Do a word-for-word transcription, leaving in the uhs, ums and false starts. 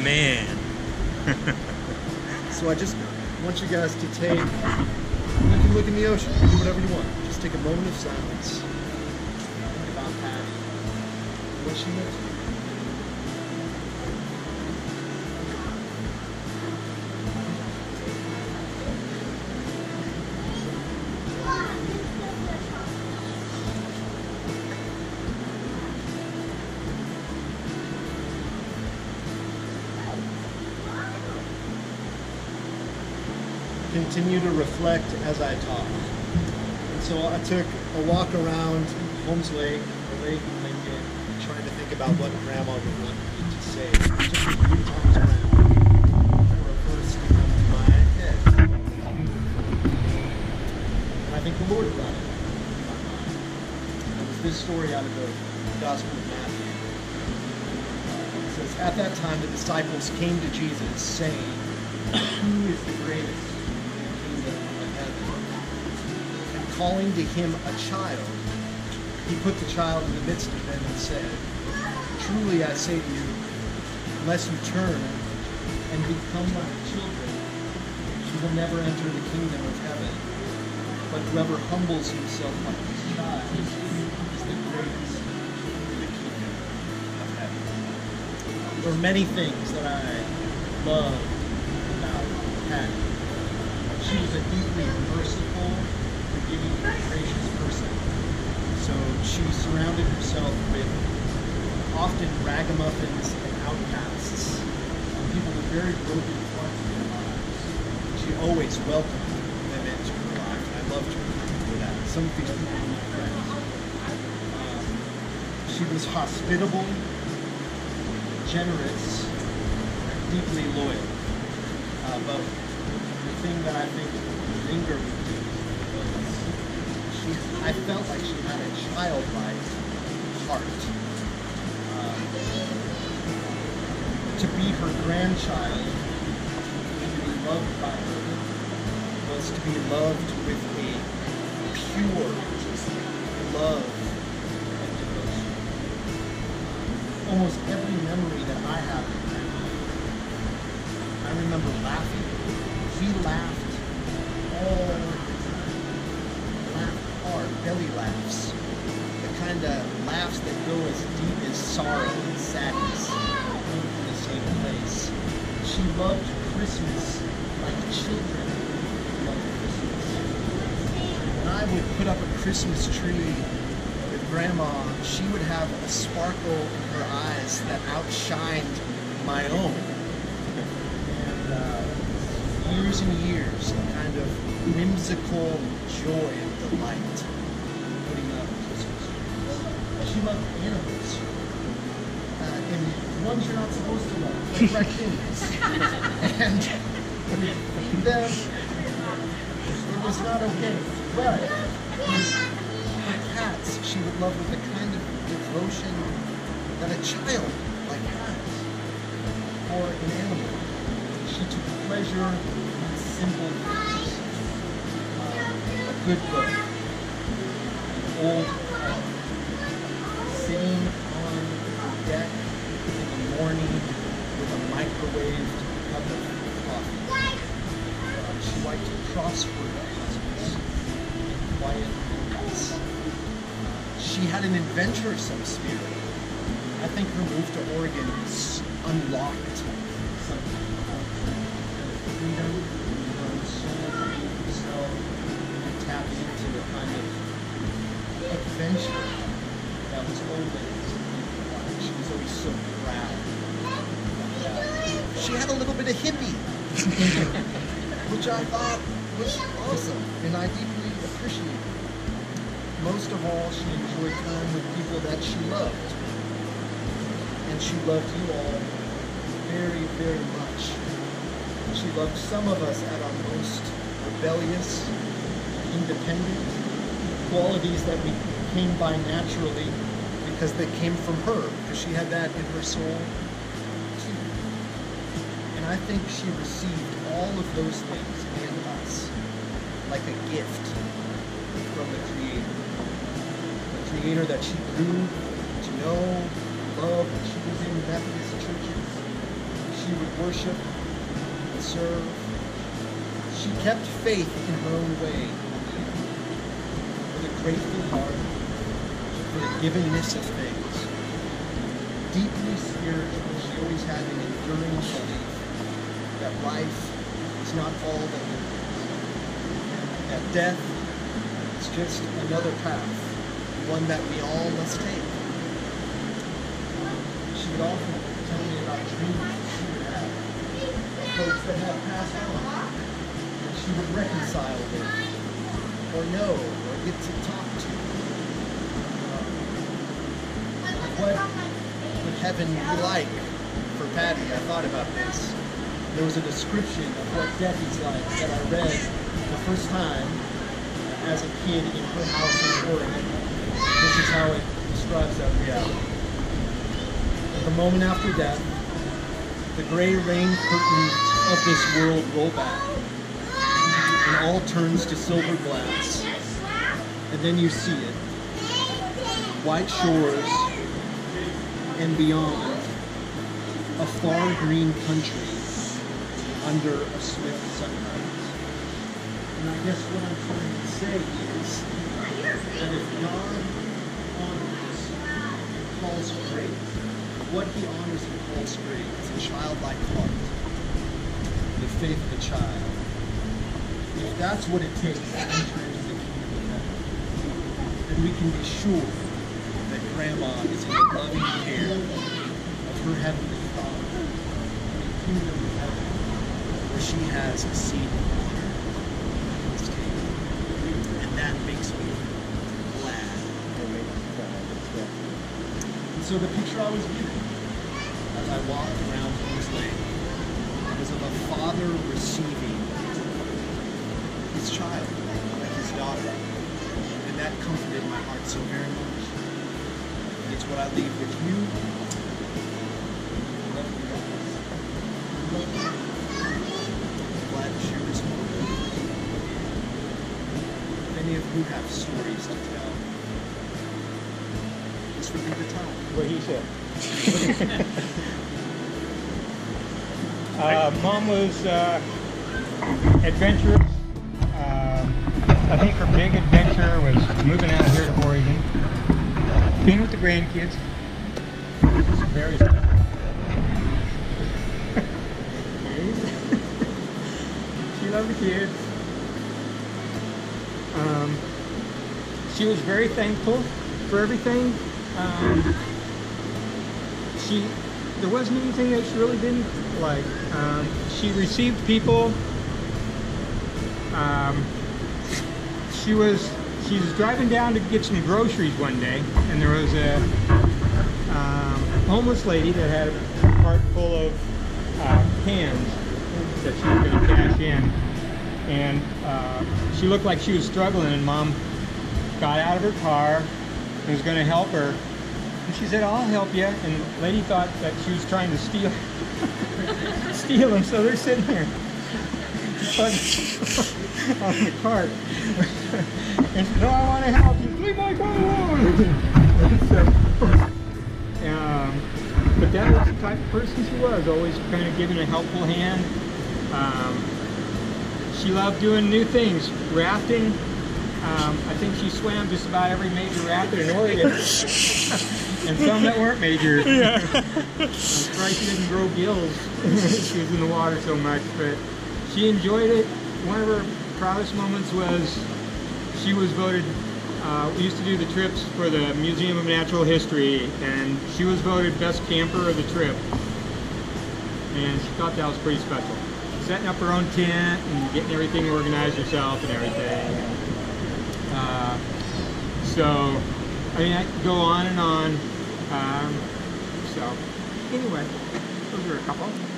man. So I just want you guys to take, you can look in the ocean, do whatever you want. Just take a moment of silence. Think about Patty, what she meant to you. Continue to reflect as I talk. And so I took a walk around Holmes Lake, the lake in Lincoln, trying to think about what Grandma would want me to say. Just a few times around, there were words that come to my head. And I think the Lord brought it to my mind. It was this story out of the Gospel of Matthew. It says, at that time the disciples came to Jesus saying, who is the greatest? Calling to him a child, he put the child in the midst of them and said, truly I say to you, unless you turn and become like children, you will never enter the kingdom of heaven. But whoever humbles himself like this child is the greatest in the kingdom of heaven. There are many things that I love about Patty. She was a deeply merciful, forgiving, gracious person. So she surrounded herself with often ragamuffins and outcasts, and people with very broken parts of their lives. She always welcomed them into her life, and I loved her for that. Some of these people were my friends. Um, she was hospitable, generous, and deeply loyal. Uh, but the thing that I think lingered with me was she, I felt like she had a childlike heart. Um, to be her grandchild and to be loved by her was to be loved with a pure love and devotion. Almost every memory that I have of Grandma, I remember laughing. He laughed all the time. Laughed hard, belly laughs. The kind of laughs that go as deep as sorrow and sadness in the same place. She loved Christmas like children love Christmas. When I would put up a Christmas tree with Grandma, she would have a sparkle in her eyes that outshined my own. And uh, years and years of kind of whimsical joy and delight putting up Christmas trees. She loved animals. Uh, and ones you're not supposed to love, like raccoons. And with them, it was not okay. But her cats, she would love with the kind of devotion that a child like has for an animal. She took pleasure in simple things. Uh, a good book, an old car, sitting on the deck in the morning with a microwaved cup of coffee. Uh, she liked crossword puzzles and quiet moments. She had an adventuresome spirit. I think her move to Oregon unlocked something. Freedom, her own soul, herself, and tap into the kind of adventure that was always in her life. She was always so proud. And, uh, she had a little bit of hippie, which I thought was awesome, and I deeply appreciated. Most of all, she enjoyed time with people that she loved. And she loved you all very, very much. She loved some of us at our most rebellious, independent, qualities that we came by naturally because they came from her, because she had that in her soul too. And I think she received all of those things and us like a gift from the Creator. The Creator that she grew to know, love when she was in Methodist churches. She she would worship and serve. She kept faith in her own way, with a grateful heart for the givenness of things. Deeply spiritual, she always had an enduring belief that life is not all that there is, that death is just another path, one that we all must take. She would often tell me about dreams she would have of folks that had passed on. She would reconcile with, or know, or get to talk to. Um, what would heaven be like for Patty? I thought about this. There was a description of what death is like that I read the first time as a kid in her house in Oregon. This is how it describes that reality. The moment after death, the gray rain curtains of this world roll back, and all turns to silver glass, and then you see it. White shores, and beyond, a far green country under a swift sunrise. And I guess what I'm trying to say is that if God honors and calls great, what he honors and calls great is a childlike heart, the faith of a child. If that's what it takes to enter into the kingdom of heaven, then we can be sure that Grandma is in the loving care of her heavenly Father in the kingdom of heaven, where she has a seat of honor at his table. And that makes me glad. And so the picture I was given as I walked around Holmes Lane was of a father receiving his child, like his daughter, and that comforted my heart so very much. And it's what I leave with you. I love you guys. I'm glad to share this moment. If any of you have stories to tell, this would be the time. What he said. uh, Mom was uh, adventurous. I think her big adventure was moving out here to Oregon, being with the grandkids. It's very special. She loved the kids. Um, she was very thankful for everything. Um, she, there wasn't anything that she really didn't like. Um, she received people. Um, She was she was driving down to get some groceries one day, and there was a um, homeless lady that had a cart full of uh, cans that she was going to cash in, and uh, she looked like she was struggling. And Mom got out of her car and was going to help her, and she said, "I'll help you." And the lady thought that she was trying to steal steal them, so they're sitting here on the cart. And she said, "No, I want to help you. Leave my car alone." So, um, but that was the type of person she was, always kind of giving a helpful hand. Um, she loved doing new things, rafting. Um, I think she swam just about every major raft in Oregon, and some that weren't major. Yeah. I'm surprised she didn't grow gills. She was in the water so much, but she enjoyed it. One of her proudest moments was she was voted, uh, we used to do the trips for the Museum of Natural History, and she was voted best camper of the trip. And she thought that was pretty special. Setting up her own tent and getting everything organized herself and everything. Uh, so, I mean, I could go on and on. Um, so, anyway, those are a couple.